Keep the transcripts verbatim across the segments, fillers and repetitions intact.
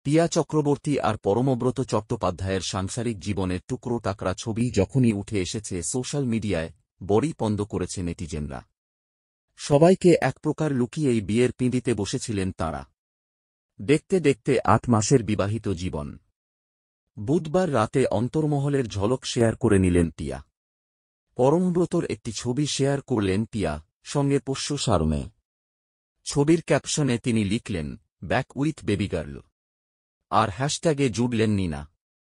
পিয়া চক্রবর্তী আর পরমব্রত চট্টোপাধ্যায়ের সাংসারিক জীবনের টুকরো টাকরা ছবি যখনই উঠে এসেছে সোশ্যাল মিডিয়ায়, বড়ই পন্দ করেছে নেটিজেনরা। সবাইকে এক প্রকার লুকিয়েই বিয়ের পিঁড়িতে বসেছিলেন তাঁরা। দেখতে দেখতে আট মাসের বিবাহিত জীবন। বুধবার রাতে অন্তর্মহলের ঝলক শেয়ার করে নিলেন পিয়া। পরমব্রতর একটি ছবি শেয়ার করলেন পিয়া, সঙ্গে পোষ্য সারমে। ছবির ক্যাপশনে তিনি লিখলেন, ব্যাক উইথ বেবি গার্ল, আর হ্যাশট্যাগে জুড়লেন নিনা।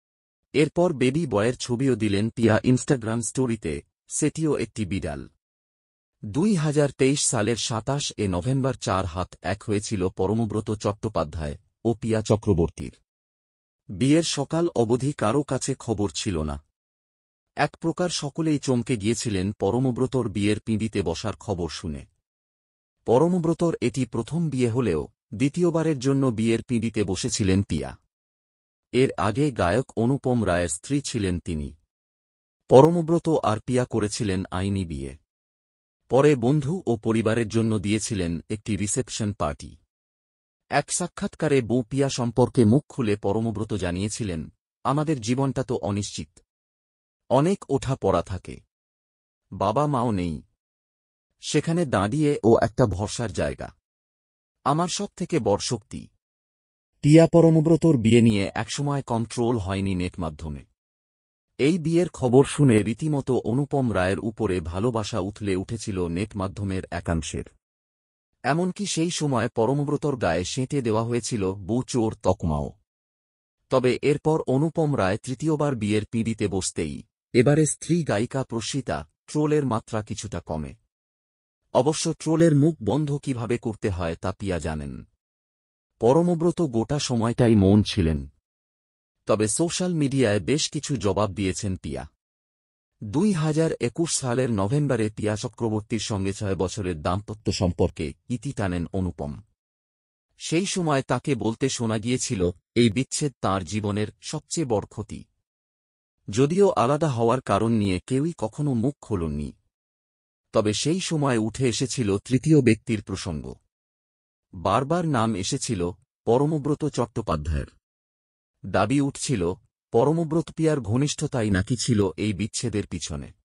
এরপর বেবি বয়ের ছবিও দিলেন পিয়া ইনস্টাগ্রাম স্টোরিতে, সেটিও একটি বিড়াল। দুই হাজার তেইশ সালের সাতাশ এ নভেম্বর চার হাত এক হয়েছিল পরমব্রত চট্টোপাধ্যায় ও পিয়া চক্রবর্তীর। বিয়ের সকাল অবধি কারও কাছে খবর ছিল না। এক প্রকার সকলেই চমকে গিয়েছিলেন পরমব্রতর বিয়ের পিঁড়িতে বসার খবর শুনে। পরমব্রতর এটি প্রথম বিয়ে হলেও দ্বিতীয়বারের জন্য বিয়ের পিঁড়িতে বসেছিলেন পিয়া। এর আগে গায়ক অনুপম রায়ের স্ত্রী ছিলেন তিনি। পরমব্রত আর পিয়া করেছিলেন আইনি বিয়ে। পরে বন্ধু ও পরিবারের জন্য দিয়েছিলেন একটি রিসেপশন পার্টি। এক সাক্ষাৎকারে বউ পিয়া সম্পর্কে মুখ খুলে পরমব্রত জানিয়েছিলেন, আমাদের জীবনটা তো অনিশ্চিত। অনেক ওঠা পড়া থাকে। বাবা মাও নেই। সেখানে দাঁড়িয়ে ও একটা ভরসার জায়গা। আমার সব থেকে বড় শক্তি। পিয়া পরমব্রতর বিয়ে নিয়ে একসময় কন্ট্রোল হয়নি নেট মাধ্যমে। এই বিয়ের খবর শুনে রীতিমতো অনুপম রায়ের উপরে ভালোবাসা উথলে উঠেছিল নেট মাধ্যমের একাংশের। এমনকি সেই সময় পরমব্রতর গায়ে সেঁটে দেওয়া হয়েছিল বউ চোর তকমাও। তবে এরপর অনুপম রায় তৃতীয়বার বিয়ের পিঁড়িতে বসতেই এবারে স্ত্রী গায়িকা প্রসিতা ট্রোলের মাত্রা কিছুটা কমে। অবশ্য ট্রোলের মুখ বন্ধ কিভাবে করতে হয় তা পিয়া জানেন। পরমব্রত গোটা সময়টাই মৌন ছিলেন। তবে সোশ্যাল মিডিয়ায় বেশ কিছু জবাব দিয়েছেন পিয়া। দুই হাজার একুশ সালের নভেম্বরে পিয়া চক্রবর্তীর সঙ্গে ছয় বছরের দাম্পত্য সম্পর্কে ইতি টানেন অনুপম। সেই সময় তাকে বলতে শোনা গিয়েছিল, এই বিচ্ছেদ তাঁর জীবনের সবচেয়ে বড় ক্ষতি। যদিও আলাদা হওয়ার কারণ নিয়ে কেউই কখনো মুখ খোলেননি। তবে সেই সময় উঠে এসেছিল তৃতীয় ব্যক্তির প্রসঙ্গ। বারবার নাম এসেছিল পরমব্রত চট্টোপাধ্যায়ের। দাবি উঠছিল, পরমব্রত পিয়ার ঘনিষ্ঠতাই নাকি ছিল এই বিচ্ছেদের পিছনে।